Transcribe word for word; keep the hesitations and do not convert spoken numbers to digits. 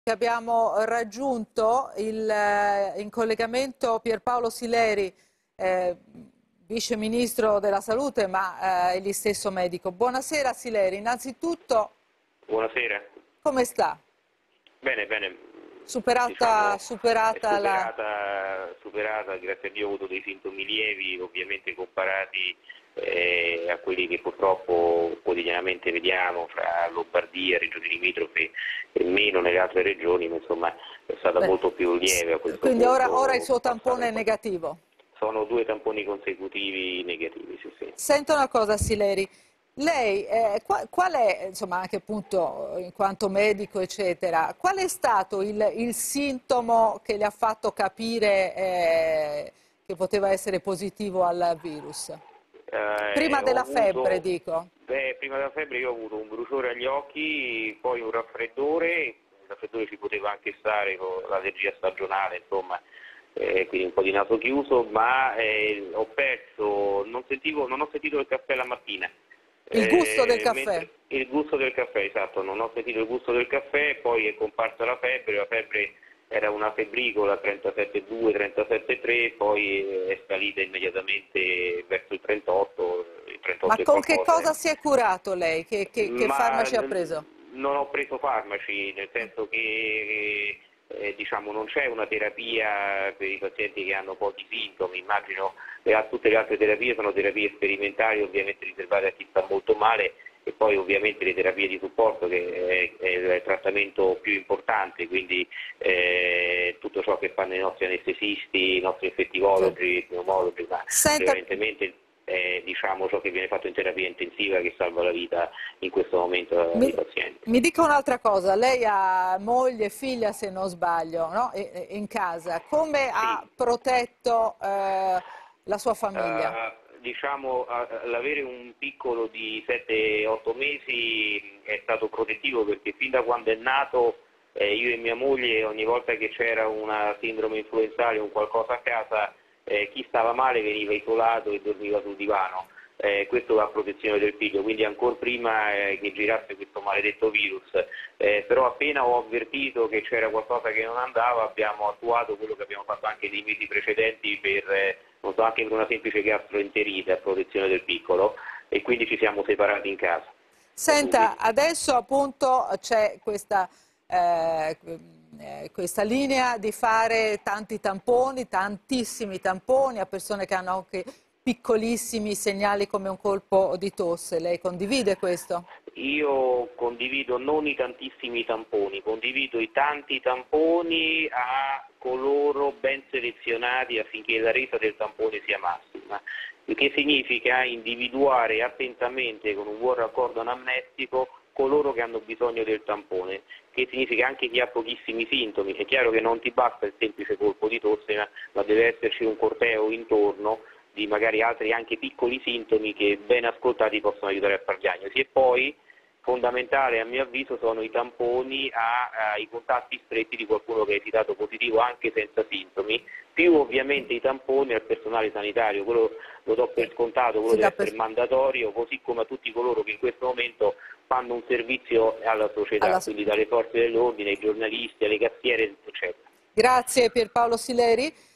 Abbiamo raggiunto il, eh, in collegamento Pierpaolo Sileri, eh, vice ministro della salute, ma eh, egli stesso medico. Buonasera Sileri, innanzitutto Buonasera. come sta? Bene, bene. Superata, Diciamo, superata, superata, la... superata, grazie a Dio ho avuto dei sintomi lievi, ovviamente comparati eh, a quelli che purtroppo quotidianamente vediamo fra Lombardia, regioni limitrofe e meno nelle altre regioni, ma insomma è stata Beh, molto più lieve a questo quindi punto. ora, ora il suo tampone è Passata. negativo. Sono due tamponi consecutivi negativi, sì, sì. Senta una cosa Sileri, lei eh, qual, qual è, insomma anche appunto in quanto medico eccetera, qual è stato il, il sintomo che le ha fatto capire eh, che poteva essere positivo al virus? Prima Eh, ho della febbre avuto, dico. beh, prima della febbre io ho avuto un bruciore agli occhi, poi un raffreddore, il raffreddore ci poteva anche stare con l'allergia stagionale, insomma, eh, quindi un po' di naso chiuso, ma eh, ho perso, non, sentivo, non ho sentito il caffè la mattina. Il gusto del Eh, caffè? mentre il gusto del caffè, esatto, non ho sentito il gusto del caffè, poi è comparsa la febbre, la febbre era una febbricola trentasette virgola due, trentasette virgola tre, poi è salita immediatamente verso il trentotto, il Ma trentotto e con che qualcosa. cosa si è curato lei? Che, che, che Ma farmaci ha n- preso? non ho preso farmaci, nel senso che eh, diciamo, non c'è una terapia per i pazienti che hanno pochi sintomi, immagino che tutte le altre terapie sono terapie sperimentali, ovviamente riservate a chi sta molto male, e poi ovviamente le terapie di supporto che è, è il trattamento più importante, quindi eh, tutto ciò che fanno i nostri anestesisti, i nostri infettivologi, i pneumologi, ma Senta, prevalentemente è diciamo, ciò che viene fatto in terapia intensiva che salva la vita in questo momento ai mi, pazienti. mi dica un'altra cosa, lei ha moglie e figlia se non sbaglio, no? E- e- in casa, come ha Sì. protetto eh, la sua famiglia? Uh, diciamo, uh, l'avere un piccolo di sette otto mesi è stato protettivo perché fin da quando è nato eh, io e mia moglie ogni volta che c'era una sindrome influenzale o un qualcosa a casa eh, chi stava male veniva isolato e dormiva sul divano. Eh, questo a protezione del figlio, quindi ancora prima eh, che girasse questo maledetto virus, eh, però appena ho avvertito che c'era qualcosa che non andava abbiamo attuato quello che abbiamo fatto anche nei mesi precedenti per, eh, non so, anche per una semplice gastroenterite a protezione del piccolo, e quindi ci siamo separati in casa. Senta, adesso appunto c'è questa, eh, eh, questa linea di fare tanti tamponi, tantissimi tamponi a persone che hanno anche piccolissimi segnali come un colpo di tosse. Lei condivide questo? Io condivido non i tantissimi tamponi, condivido i tanti tamponi a coloro ben selezionati affinché la resa del tampone sia massima, il che significa individuare attentamente con un buon raccordo anamnestico coloro che hanno bisogno del tampone, che significa anche chi ha pochissimi sintomi. È chiaro che non ti basta il semplice colpo di tosse, ma, ma deve esserci un corteo intorno di magari altri anche piccoli sintomi che ben ascoltati possono aiutare a far diagnosi. E poi fondamentale a mio avviso sono i tamponi a, ai contatti stretti di qualcuno che è esitato positivo anche senza sintomi, più ovviamente i tamponi al personale sanitario, quello lo do per scontato, quello Si dà deve per... essere mandatorio, così come a tutti coloro che in questo momento fanno un servizio alla società, alla... quindi dalle forze dell'ordine, ai giornalisti, alle cassiere, eccetera. Grazie Pierpaolo Sileri.